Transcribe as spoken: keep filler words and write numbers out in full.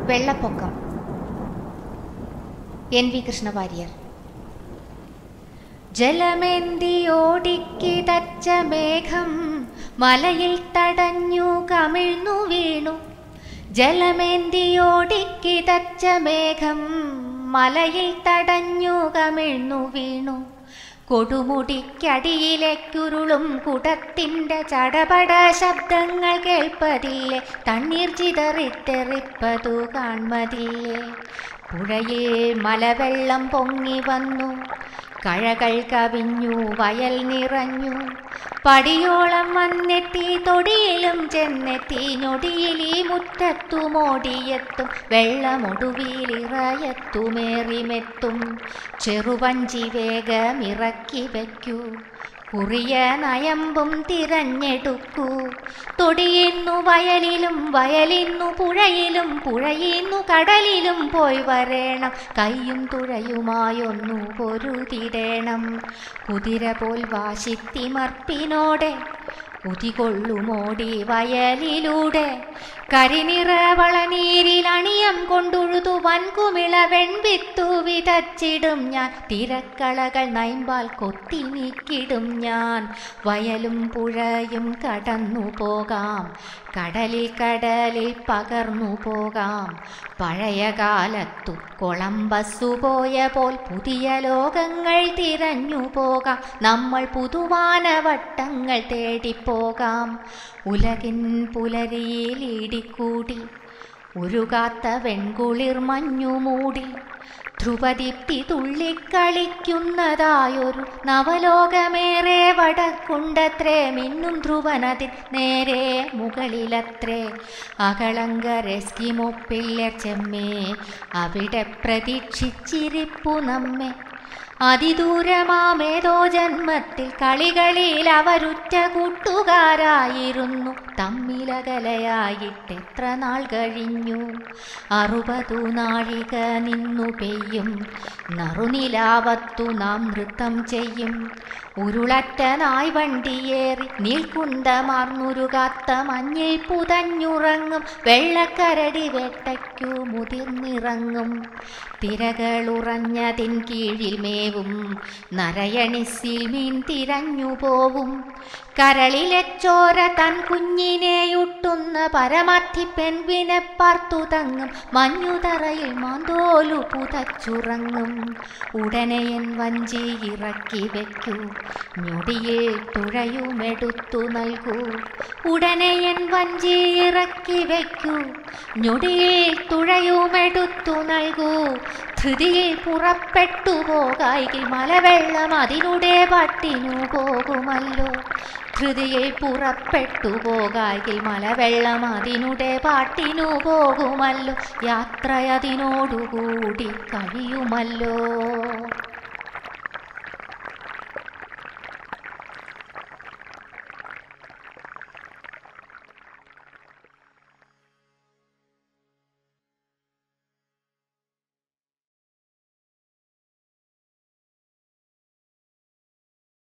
വെള്ളപ്പൊക്കം. N V Krishna Warrier. ജലമേന്തിയോടിക്കിതച്ച മേഘം മലയിൽ തടഞ്ഞു കമിഴ്ന്നു വീണു. ജലമേന്തിയോടിക്കിതച്ച മേഘം മലയിൽ തടഞ്ഞു കമിഴ്ന്നു വീണു. കൊടുമുടിക്കടിയിലേക്കുരുളും കുടത്തിൻ്റെ ചടപട ശബ്ദങ്ങൾ കേൾപ്പതില്ലേ, തണ്ണീർ ചിതറിത്തെറിപ്പതു കാൺമതില്ലേ. പുഴയിൽ മലവെള്ളം പൊങ്ങി വന്നു, കഴകൾ കവിഞ്ഞു, വയൽ നിറഞ്ഞു. പടിയോളം വന്നെത്തി, തൊടിയിലും ചെന്നെത്തി, ഞൊടിയിൽ ഈ മുറ്റത്തുമോടിയെത്തും. വെള്ളമൊടുവിലിറയത്തുമേറിമെത്തും. ചെറുവഞ്ചി വേഗമിറക്കി വയ്ക്കൂ, കുറിയ നയമ്പും തിരഞ്ഞെടുക്കൂ. തൊടിയിന്നു വയലിലും, വയലിന്നു പുഴയിലും, പുഴയിന്നു കടലിലും പോയി വരേണം. കയ്യും തുഴയുമായൊന്നു പൊരുതിടേണം. കുതിര പോൽ വാശിത്തിമർപ്പിനോടെ കുതികൊള്ളുമോടി വയലിലൂടെ. കരിനിറവളനീരിൽ അണിയം കൊണ്ടുഴുതു വൻകുമിള വെൺവിത്തു വിതച്ചിടും ഞാൻ. തിരക്കളകൾ നൈമ്പാൽ കൊത്തി നീക്കിടും ഞാൻ. വയലും പുഴയും കടന്നു പോകാം, കടലിൽ കടലിൽ പകർന്നു പോകാം. പഴയ കാലത്തു കൊളംബസ്സു പോയ പോൽ പുതിയ ലോകങ്ങൾ തിരഞ്ഞു പോകാം. നമ്മൾ പുതുവാനവട്ടങ്ങൾ തേടിപ്പോകാം. ഉലകിൻ പുലരിയിലിടിക്കൂടി ഉരുകാത്ത വെൺകുളിർ മഞ്ഞുമൂടി. ധ്രുവദീപ്തി തുള്ളിക്കളിക്കുന്നതായൊരു നവലോകമേറെ വടക്കുണ്ടത്രേ. മിന്നും ധ്രുവനതിൻ നേരെ മുകളിലത്രേ. അകളങ്കരെസ്കിമൊപ്പില്ലർ ചെമ്മേ, അവിടെ പ്രതീക്ഷിച്ചിരിപ്പു നമ്മെ. അതിദൂരമാമേതോ ജന്മത്തിൽ കളികളിൽ അവരുറ്റ കൂട്ടുകാരായിരുന്നു. തമ്മിലകലയായിട്ടെത്ര നാൾ കഴിഞ്ഞു. അറുപതു നാഴിക നിന്നു പെയ്യും നറുനിലാവത്തു നാം നൃത്തം ചെയ്യും. ഉരുളറ്റനായി വണ്ടിയേറി നീൽക്കുന്തമാർന്നുരുകാത്ത മഞ്ഞിൽ പുതഞ്ഞുറങ്ങും. വെള്ളക്കരടി വേട്ടയ്ക്കു മുതിർന്നിറങ്ങും. തിരകളുറഞ്ഞതിൻ കീഴിൽ മേവും നരയണിസിൽ മീൻ തിരഞ്ഞു പോവും. കരളിലെ ചോര തൻ കുഞ്ഞിനെയുട്ടുന്ന പരമാർത്ഥി പെൺവിനെ പാർത്തു തങ്ങും. മഞ്ഞുതറയിൽ മാന്തോലു പുതച്ചുറങ്ങും. ഉടനെയൻ വഞ്ചി ഇറക്കി വെക്കൂ, ഞൊടിയിൽ തുഴയുമെടുത്തു നൽകൂ. ഉടനെയൻ വഞ്ചി ഇറക്കി വെക്കൂ, ഞൊടിയിൽ തുഴയുമെടുത്തു നൽകൂ. ധൃതിയിൽ പുറപ്പെട്ടു പോകായിൽ മലവെള്ളം അതിനുടെ പാട്ടിനു പോകുമല്ലോ. ധൃതിയിൽ പുറപ്പെട്ടു പോകായിൽ മലവെള്ളം അതിനുടെ പാട്ടിനു പോകുമല്ലോ. യാത്രയതിനോടുകൂടി കഴിയുമല്ലോ.